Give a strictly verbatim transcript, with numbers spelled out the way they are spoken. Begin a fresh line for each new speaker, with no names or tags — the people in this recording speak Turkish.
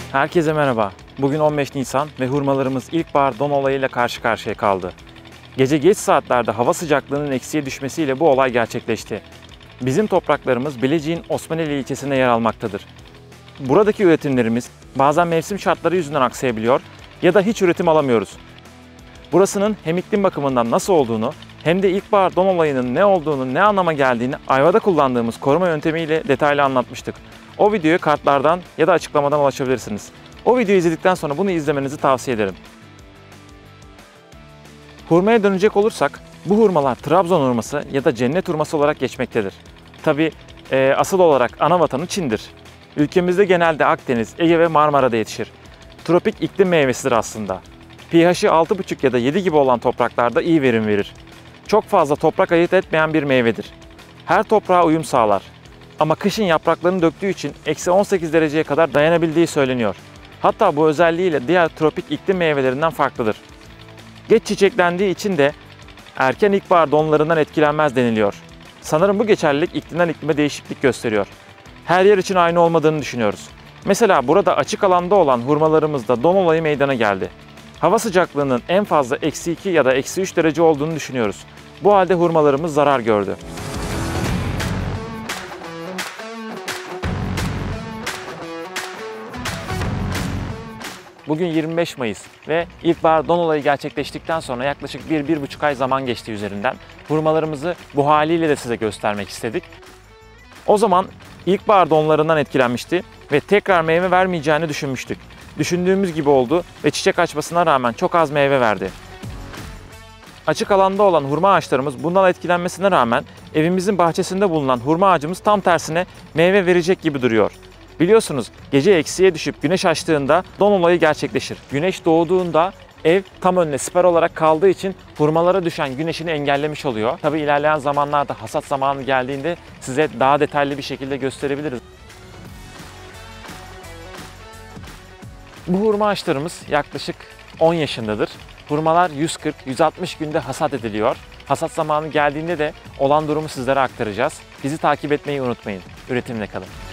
Herkese merhaba. Bugün on beş Nisan ve hurmalarımız ilkbahar don olayıyla karşı karşıya kaldı. Gece geç saatlerde hava sıcaklığının eksiye düşmesiyle bu olay gerçekleşti. Bizim topraklarımız Bilecik'in Osmaneli ilçesinde yer almaktadır. Buradaki üretimlerimiz bazen mevsim şartları yüzünden aksayabiliyor ya da hiç üretim alamıyoruz. Burasının hem iklim bakımından nasıl olduğunu hem de ilkbahar don olayının ne olduğunu, ne anlama geldiğini Ayva'da kullandığımız koruma yöntemiyle detaylı anlatmıştık. O videoyu kartlardan ya da açıklamadan ulaşabilirsiniz. O videoyu izledikten sonra bunu izlemenizi tavsiye ederim. Hurmaya dönecek olursak, bu hurmalar Trabzon hurması ya da cennet hurması olarak geçmektedir. Tabi e, asıl olarak ana vatanı Çin'dir. Ülkemizde genelde Akdeniz, Ege ve Marmara'da yetişir. Tropik iklim meyvesidir aslında. pH'i altı buçuk ya da yedi gibi olan topraklarda iyi verim verir. Çok fazla toprak ayırt etmeyen bir meyvedir. Her toprağa uyum sağlar. Ama kışın yapraklarını döktüğü için eksi on sekiz dereceye kadar dayanabildiği söyleniyor. Hatta bu özelliğiyle diğer tropik iklim meyvelerinden farklıdır. Geç çiçeklendiği için de erken ilkbahar donlarından etkilenmez deniliyor. Sanırım bu geçerlilik iklimden iklime değişiklik gösteriyor. Her yer için aynı olmadığını düşünüyoruz. Mesela burada açık alanda olan hurmalarımızda don olayı meydana geldi. Hava sıcaklığının en fazla eksi iki ya da eksi üç derece olduğunu düşünüyoruz. Bu halde hurmalarımız zarar gördü. Bugün yirmi beş Mayıs ve ilkbahar don olayı gerçekleştikten sonra yaklaşık bir bir buçuk ay zaman geçti üzerinden. Hurmalarımızı bu haliyle de size göstermek istedik. O zaman ilkbahar donlarından etkilenmişti ve tekrar meyve vermeyeceğini düşünmüştük. Düşündüğümüz gibi oldu ve çiçek açmasına rağmen çok az meyve verdi. Açık alanda olan hurma ağaçlarımız bundan etkilenmesine rağmen evimizin bahçesinde bulunan hurma ağacımız tam tersine meyve verecek gibi duruyor. Biliyorsunuz gece eksiye düşüp güneş açtığında don olayı gerçekleşir. Güneş doğduğunda ev tam önüne siper olarak kaldığı için hurmalara düşen güneşini engellemiş oluyor. Tabii ilerleyen zamanlarda hasat zamanı geldiğinde size daha detaylı bir şekilde gösterebiliriz. Bu hurma ağaçlarımız yaklaşık on yaşındadır. Hurmalar yüz kırk yüz altmış günde hasat ediliyor. Hasat zamanı geldiğinde de olan durumu sizlere aktaracağız. Bizi takip etmeyi unutmayın. Üretimle kalın.